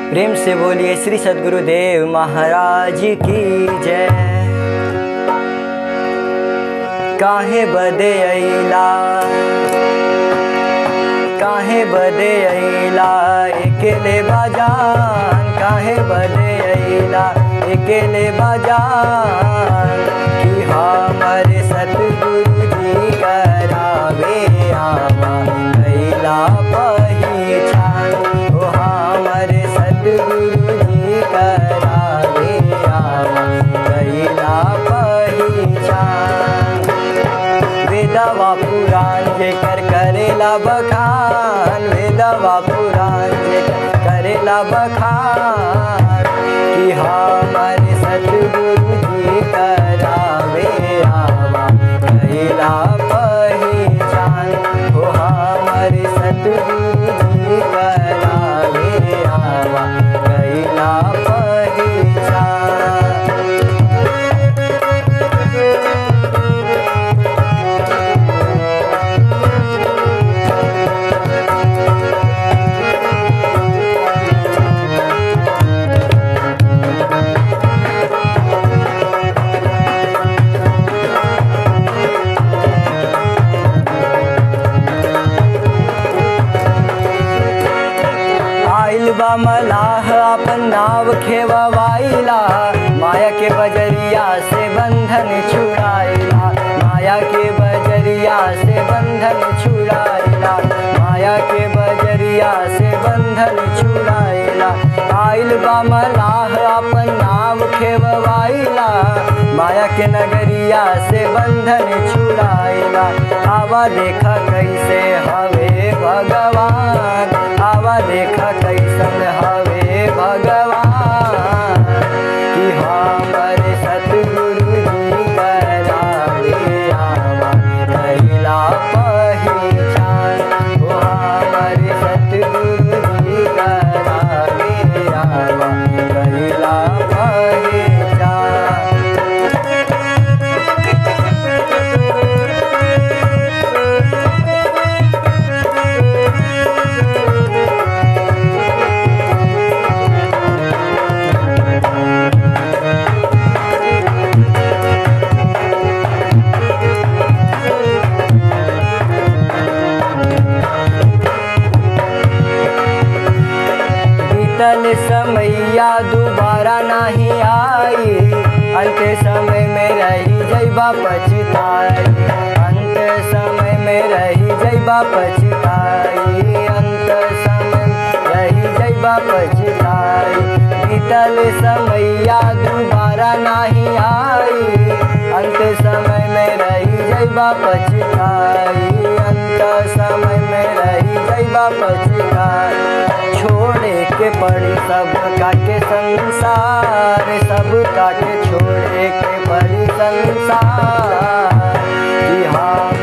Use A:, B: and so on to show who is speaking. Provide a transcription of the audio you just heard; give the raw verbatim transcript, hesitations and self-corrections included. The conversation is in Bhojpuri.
A: प्रेम से बोलिए श्री सद्गुरुदेव महाराज की जय। काहे बदे अइला काहे बदे अइला अकेले बाजान, काहे बदे अइला अकेले बाजान, कि हमारे सतगुरु जी करावे आवा कैला पहचान। ओ हमारे सतगुरु जी करावे आवा कैला पहचान। वेदवा पुराण जेकर करेला बखान, वेदवा पुराण जेकर करेला बखान, कि हमारे सतगुरु जी करावे आवा कैला पहचान। हो हमारे सतगुरु जी करावे आवा कैला पहचान। बा मलाह अपन नाव खेवाइला, माया के बजरिया से बंधन छुड़ाइला, माया के बजरिया से बंधन छुड़ाइला, माया के बजरिया से बंधन छुड़ाइला। आइल बा मलाह अपन नाव खेवाइला, माया के नगरिया से बंधन छुड़ाइला। आवा देखा कैसे हवे भगवान, आवा देखा कैसन हवे भगवान, कि हमारे सतगुरु जी करावे आवा कैला पहचान। ओ हमारे सतगुरु जी करावे आवा कैला पहचान। बीतल समैया दोबारा नहीं आई, अंत समय में रही जैबा पछताई, अंत समय में रही जैबा पछताई, अंत समय में रही जैबा पछताई। बीतल समैया दोबारा नहीं आई, अंत समय में रही जैबा पछताई, अंत समय में रही जैबा पछताई। छोड़े के पड़ी सब काटे संसार, सब काटे छोड़े के पड़ी संसार, कि हाँ